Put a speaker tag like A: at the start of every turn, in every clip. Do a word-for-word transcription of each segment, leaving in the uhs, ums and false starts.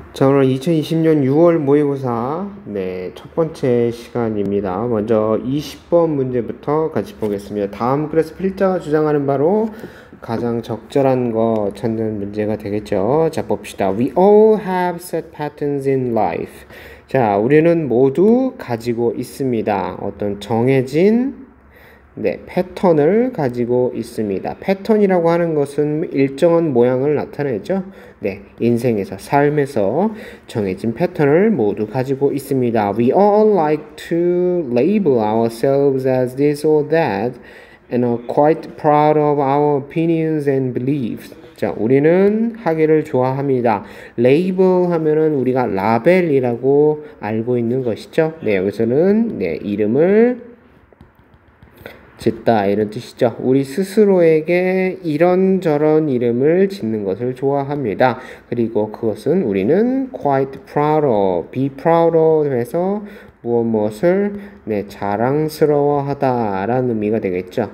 A: 자, 오늘 이천이십 년 유월 모의고사 네, 첫 번째 시간입니다. 먼저 이십 번 문제부터 같이 보겠습니다. 다음 글에서 필자가 주장하는 바로 가장 적절한 거 찾는 문제가 되겠죠. 자, 봅시다. We all have set patterns in life. 자, 우리는 모두 가지고 있습니다. 어떤 정해진 네, 패턴을 가지고 있습니다. 패턴이라고 하는 것은 일정한 모양을 나타내죠. 네, 인생에서, 삶에서 정해진 패턴을 모두 가지고 있습니다. We all like to label ourselves as this or that and are quite proud of our opinions and beliefs. 자, 우리는 하기를 좋아합니다. 레이블 하면은 우리가 라벨이라고 알고 있는 것이죠. 네, 여기서는 네, 이름을 짓다 이런 뜻이죠. 우리 스스로에게 이런저런 이름을 짓는 것을 좋아합니다. 그리고 그것은 우리는 quite proud of, be proud of 해서 무엇 무엇을 네, 자랑스러워하다 라는 의미가 되겠죠.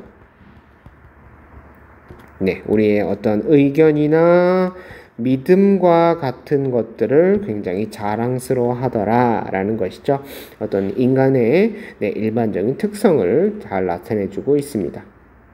A: 네, 우리의 어떤 의견이나 믿음과 같은 것들을 굉장히 자랑스러워하더라 라는 것이죠. 어떤 인간의 네, 일반적인 특성을 잘 나타내주고 있습니다.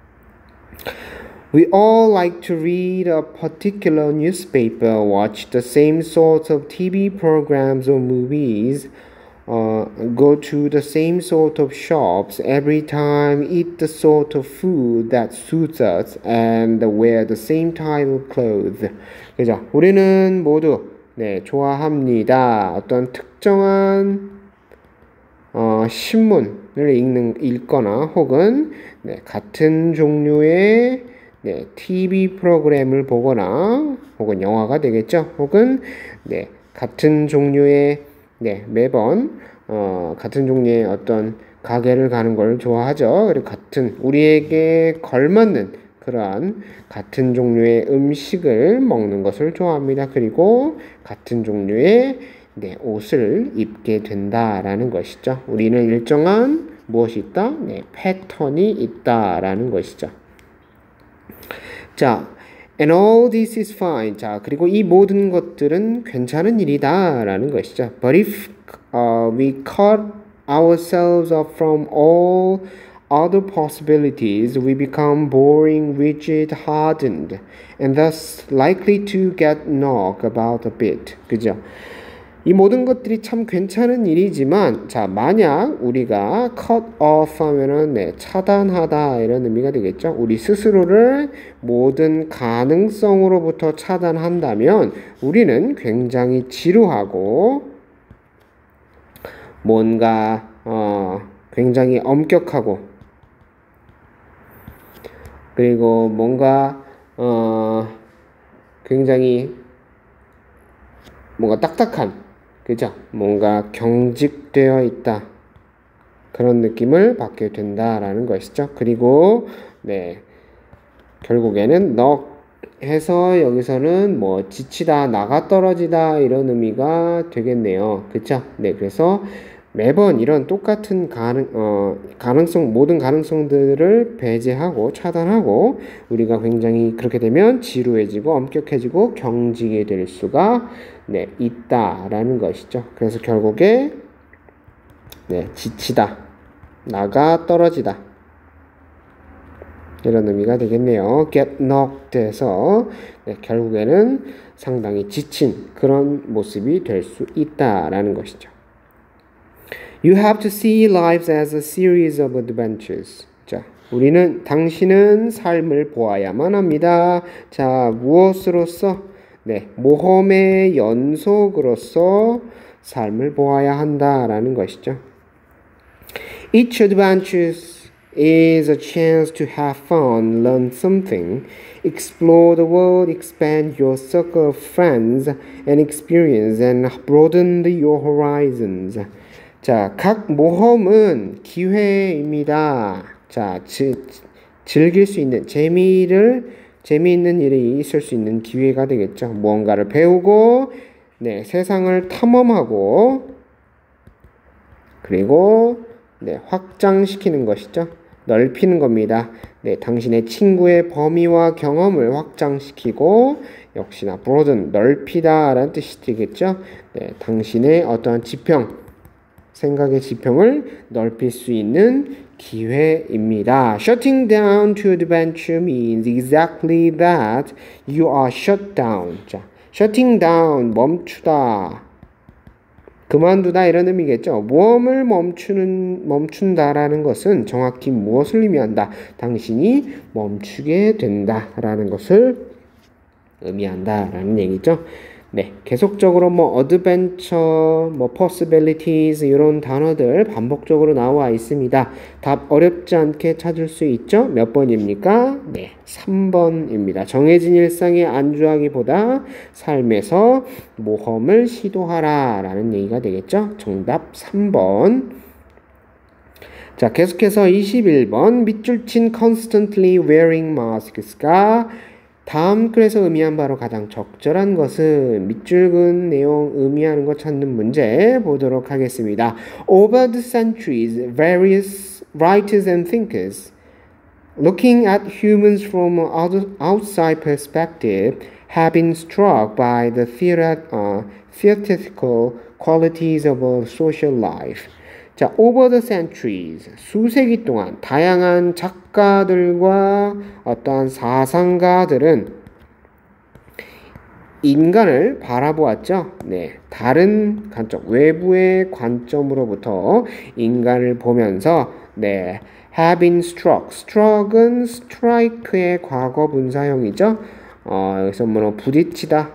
A: We all like to read a particular newspaper, watch the same sort of 티비 programs or movies, Uh, go to the same sort of shops every time, eat the sort of food that suits us, and wear the same type of clothes. 그죠? 우리는 모두 네, 좋아합니다. 어떤 특정한 어, 신문을 읽는, 읽거나 혹은 네, 같은 종류의 네, 티비 프로그램을 보거나 혹은 영화가 되겠죠. 혹은 네, 같은 종류의 네, 매번 어, 같은 종류의 어떤 가게를 가는 걸 좋아하죠. 그리고 같은 우리에게 걸맞는 그러한 같은 종류의 음식을 먹는 것을 좋아합니다. 그리고 같은 종류의 네, 옷을 입게 된다라는 것이죠. 우리는 일정한 무엇이 있다? 네, 패턴이 있다라는 것이죠. 자, And all this is fine. 자, 그리고 이 모든 것들은 괜찮은 일이다 라는 것이죠. But if uh, we cut ourselves off from all other possibilities, we become boring, rigid, hardened, and thus likely to get knocked about a bit. 그죠? 이 모든 것들이 참 괜찮은 일이지만, 자, 만약 우리가 cut off 하면은, 네, 차단하다, 이런 의미가 되겠죠. 우리 스스로를 모든 가능성으로부터 차단한다면, 우리는 굉장히 지루하고, 뭔가, 어, 굉장히 엄격하고, 그리고 뭔가, 어, 굉장히, 뭔가 딱딱한, 그죠? 뭔가 경직되어 있다. 그런 느낌을 받게 된다라는 것이죠. 그리고 네, 결국에는 넉 해서 여기서는 뭐 지치다, 나가 떨어지다 이런 의미가 되겠네요. 그렇죠? 네, 그래서 매번 이런 똑같은 가능, 어, 가능성, 모든 가능성들을 배제하고 차단하고 우리가 굉장히 그렇게 되면 지루해지고 엄격해지고 경직이 될 수가 네, 있다라는 것이죠. 그래서 결국에 네, 지치다, 나가 떨어지다 이런 의미가 되겠네요. get knocked 해서 네, 결국에는 상당히 지친 그런 모습이 될 수 있다라는 것이죠. You have to see life as a series of adventures. 자, 우리는 당신은 삶을 보아야만 합니다. 자, 무엇으로서? 네, 모험의 연속으로서 삶을 보아야 한다라는 것이죠. Each adventure is a chance to have fun, learn something, explore the world, expand your circle of friends and experience, and broaden your horizons. 자, 각 모험은 기회입니다. 자, 지, 즐길 수 있는 재미를 재미있는 일이 있을 수 있는 기회가 되겠죠. 무언가를 배우고 네, 세상을 탐험하고 그리고 네, 확장시키는 것이죠. 넓히는 겁니다. 네, 당신의 친구의 범위와 경험을 확장시키고 역시나 broaden, 넓히다 라는 뜻이 되겠죠. 네, 당신의 어떠한 지평, 생각의 지평을 넓힐 수 있는 기회입니다. Shutting down to adventure means exactly that. You are shut down. 자, shutting down, 멈추다. 그만두다 이런 의미겠죠. 모험을 멈추는, 멈춘다라는 것은 정확히 무엇을 의미한다? 당신이 멈추게 된다라는 것을 의미한다라는 얘기죠. 네, 계속적으로 뭐 adventure, 뭐 possibilities 이런 단어들 반복적으로 나와 있습니다. 답 어렵지 않게 찾을 수 있죠? 몇 번입니까? 네, 삼 번입니다. 정해진 일상에 안주하기보다 삶에서 모험을 시도하라 라는 얘기가 되겠죠? 정답 삼 번. 자, 계속해서 이십일 번 밑줄 친 constantly wearing masks가 다음 글에서 의미한 바로 가장 적절한 것은 밑줄 그은 내용 의미하는 것 찾는 문제 보도록 하겠습니다. Over the centuries, various writers and thinkers, looking at humans from an outside perspective, have been struck by the uh, theoretical qualities of a social life. 자, over the centuries, 수세기 동안 다양한 작가들과 어떠한 사상가들은 인간을 바라보았죠. 네, 다른 관점, 외부의 관점으로부터 인간을 보면서 네, have been struck. struck은 strike의 과거 분사형이죠. 어, 여기서 뭐 부딪히다,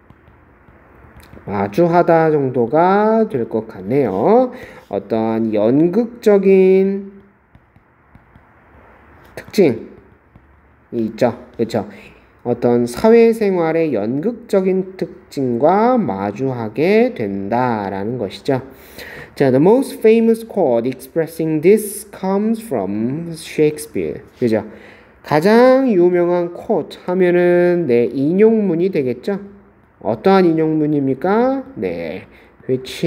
A: 마주하다 정도가 될 것 같네요. 어떤 연극적인 특징이 있죠. 그렇죠? 어떤 사회생활의 연극적인 특징과 마주하게 된다라는 것이죠. 자, the most famous quote expressing this comes from Shakespeare. 그죠? 가장 유명한 quote 하면은 네, 인용문이 되겠죠. 어떠한 인용문입니까? 네, which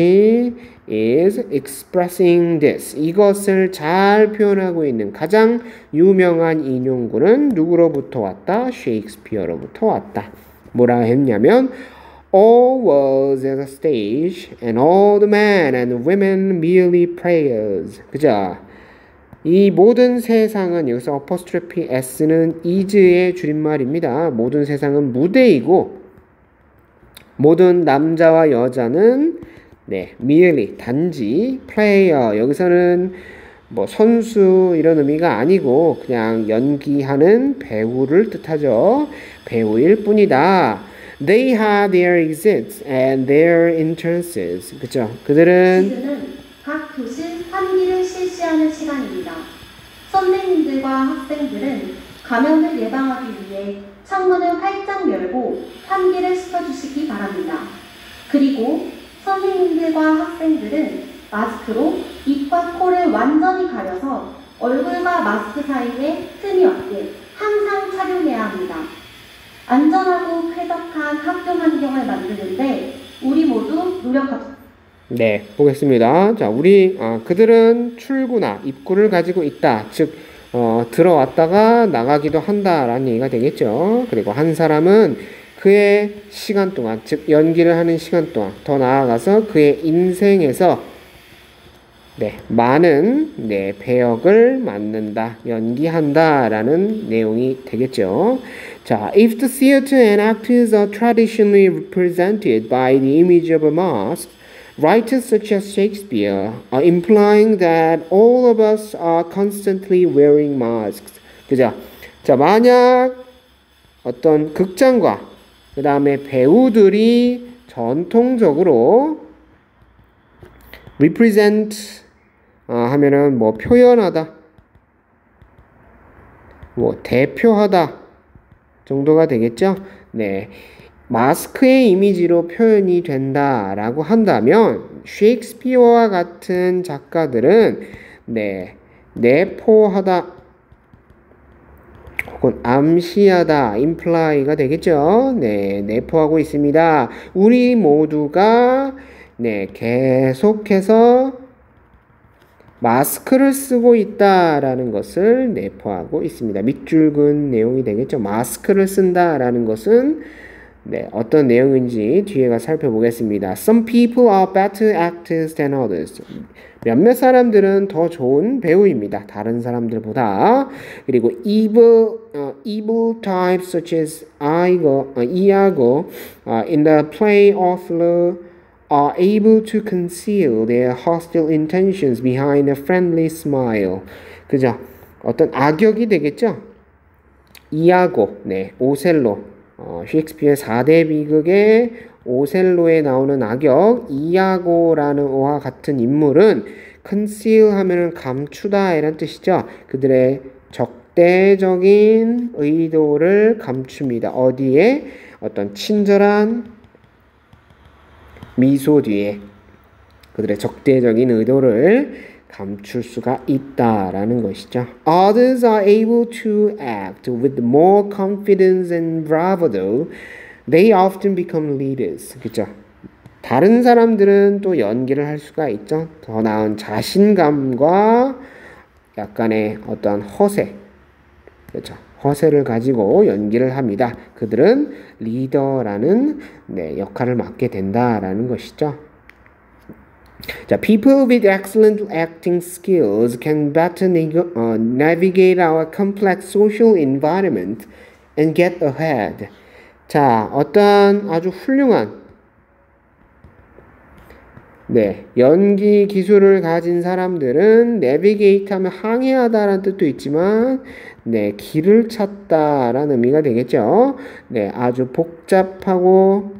A: is expressing this. 이것을 잘 표현하고 있는 가장 유명한 인용구는 누구로부터 왔다? 셰익스피어로부터 왔다. 뭐라 했냐면 All was as a stage, and all the men and women merely players. 그죠? 이 모든 세상은 여기서 apostrophe s는 is의 줄임말입니다. 모든 세상은 무대이고 모든 남자와 여자는 네, merely 단지 player 여기서는 뭐 선수 이런 의미가 아니고 그냥 연기하는 배우를 뜻하죠. 배우일 뿐이다. They have their exits and their entrances. 그죠? 그들은
B: 지금은 각 교실 환기를 실시하는 시간입니다. 선생님들과 학생들은 감염을 예방하기 위해 창문을 활짝 열고 환기를 시켜주시기 바랍니다. 그리고 선생님들과 학생들은 마스크로 입과 코를 완전히 가려서 얼굴과 마스크 사이에 틈이 없게 항상 착용해야 합니다. 안전하고 쾌적한 학교 환경을 만드는데 우리 모두 노력합시다.
A: 네, 보겠습니다. 자, 우리 어, 그들은 출구나 입구를 가지고 있다. 즉 어, 들어왔다가 나가기도 한다라는 얘기가 되겠죠. 그리고 한 사람은 그의 시간 동안, 즉 연기를 하는 시간 동안 더 나아가서 그의 인생에서 네, 많은 네, 배역을 맡는다, 연기한다라는 내용이 되겠죠. 자, if the theater and actors are traditionally represented by the image of a mask, writers such as Shakespeare are implying that all of us are constantly wearing masks. 그죠? 자, 만약 어떤 극장과 그 다음에 배우들이 전통적으로 represent 어, 하면은 뭐 표현하다, 뭐 대표하다 정도가 되겠죠? 네. 마스크의 이미지로 표현이 된다라고 한다면 셰익스피어와 같은 작가들은 네, 내포하다 혹은 암시하다, imply가 되겠죠. 네, 내포하고 있습니다. 우리 모두가 네, 계속해서 마스크를 쓰고 있다라는 것을 내포하고 있습니다. 밑줄 그은 내용이 되겠죠. 마스크를 쓴다라는 것은 네, 어떤 내용인지 뒤에 가 살펴보겠습니다. Some people are better actors than others. 몇몇 사람들은 더 좋은 배우입니다. 다른 사람들보다. 그리고 evil, uh, evil types such as Iago, uh, Iago uh, in the play Othello are able to conceal their hostile intentions behind a friendly smile. 그죠? 어떤 악역이 되겠죠? 이아고, 네, 오셀로, 어, 셰익스피어의 사 대 비극의 오셀로에 나오는 악역 이아고라는 와 같은 인물은 conceal 하면은 감추다 이런 뜻이죠. 그들의 적대적인 의도를 감춥니다. 어디에? 어떤 친절한 미소 뒤에 그들의 적대적인 의도를 감출 수가 있다라는 것이죠. Others are able to act with more confidence and bravado. They often become leaders. 그렇죠? 다른 사람들은 또 연기를 할 수가 있죠. 더 나은 자신감과 약간의 어떤 허세, 그렇죠? 허세를 가지고 연기를 합니다. 그들은 리더라는 네, 역할을 맡게 된다라는 것이죠. 자, people with excellent acting skills can better uh, navigate our complex social environment and get ahead. 자, 어떤 아주 훌륭한 네, 연기 기술을 가진 사람들은 navigate 하면 항해하다라는 뜻도 있지만 네, 길을 찾다라는 의미가 되겠죠. 네, 아주 복잡하고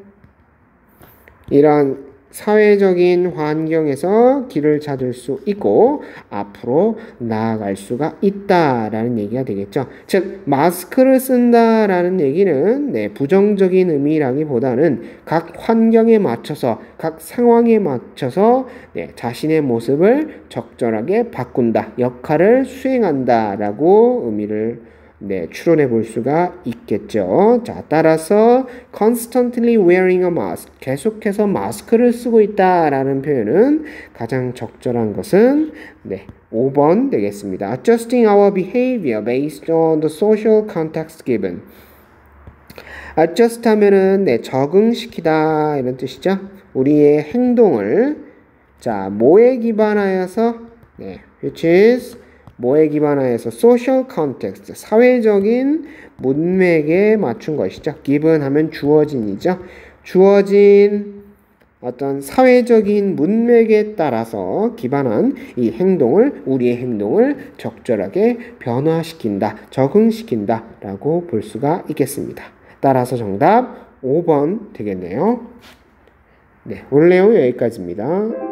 A: 이런 사회적인 환경에서 길을 찾을 수 있고 앞으로 나아갈 수가 있다라는 얘기가 되겠죠. 즉 마스크를 쓴다라는 얘기는 네, 부정적인 의미라기보다는 각 환경에 맞춰서 각 상황에 맞춰서 네, 자신의 모습을 적절하게 바꾼다, 역할을 수행한다라고 의미를 네, 추론해 볼 수가 있겠죠. 자, 따라서 constantly wearing a mask, 계속해서 마스크를 쓰고 있다라는 표현은 가장 적절한 것은 네, 오 번 되겠습니다. Adjusting our behavior based on the social context given. adjust 하면은 네, 적응시키다 이런 뜻이죠. 우리의 행동을 자, 뭐에 기반하여서 네, which is 뭐에 기반하여서 social context, 사회적인 문맥에 맞춘 것이죠. given 하면 주어진이죠. 주어진 어떤 사회적인 문맥에 따라서 기반한 이 행동을, 우리의 행동을 적절하게 변화시킨다, 적응시킨다 라고 볼 수가 있겠습니다. 따라서 정답 오 번 되겠네요. 네, 오늘 내용 여기까지입니다.